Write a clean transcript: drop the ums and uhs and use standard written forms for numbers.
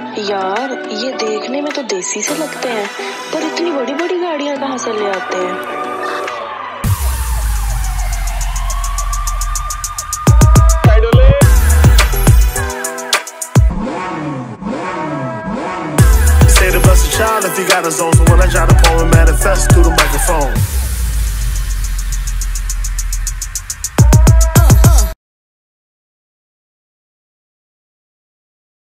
यार ये देखने में तो देसी से लगते हैं, पर इतनी बड़ी बड़ी गाड़ियां कहाँ से ले आते हैं? Say the blessed child if you got a zone, so when I try to pull and manifest through the microphone.